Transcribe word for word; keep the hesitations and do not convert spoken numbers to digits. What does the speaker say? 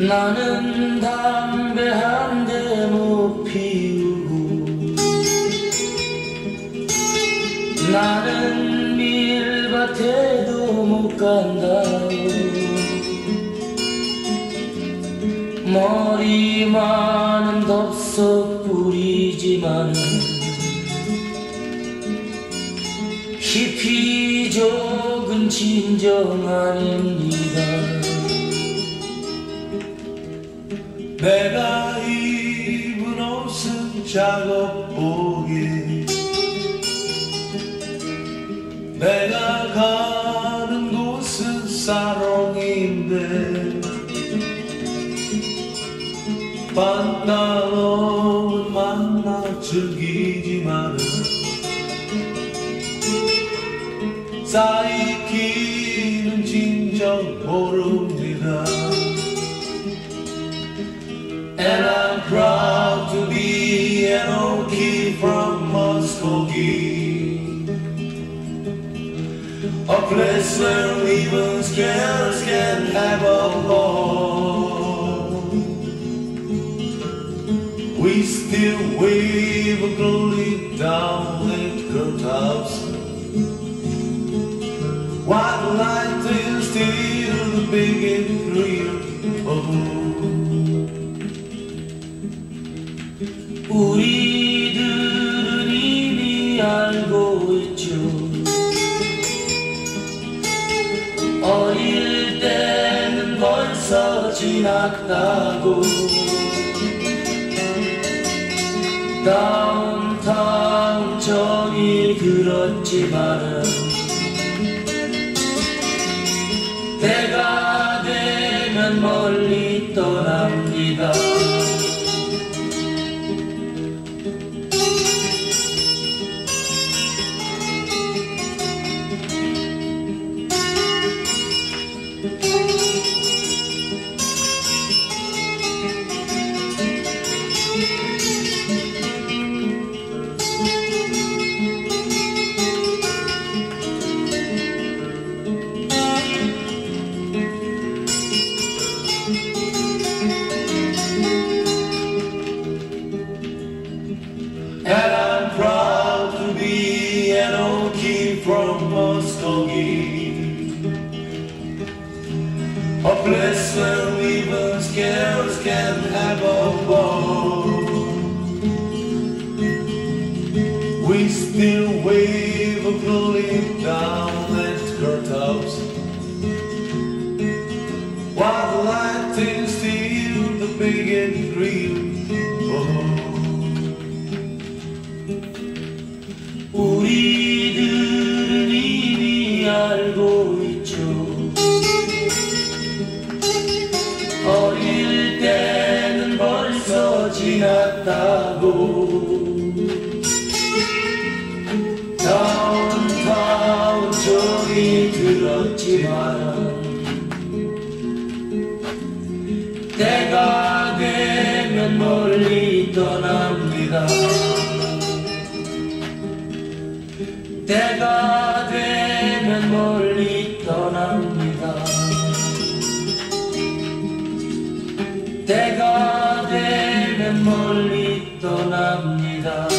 나는 담배 한 대 못 피우고 나는 밀밭에도 못 간다. 머리 많은 덥석 뿌리지만 깊이 적은 진정 아닙니다. 내가 입은 옷은 작업복에 내가 가는 곳은 사롱인데 반가운 만나 즐기지만은 쌓이기는 진정 모릅니다. And I'm proud to be an Okie from Muskogee, a place where even scares can have a ball. We still wave a glory down at courthouse, while the light is still the biggest thrill of all. 우리들은 이미 알고 있죠. 어릴 때는 벌써 지났다고. 다운타운 정이 들었지만은 때가 되면 멀리 떠납니다. And I'm proud to be an Okie from Muskogee, a place where even scares can have a ball. We still wave a glory down at courthouse, while the light is still the biggest thrill. 우리들은 이미 알고 있죠. 어릴 때는 벌써 지났다고. 다운타운 정이 들었지만 때가 되면 멀리 떠납니다. 때가 되면 멀리 떠납니다. 때가 되면 멀리 떠납니다.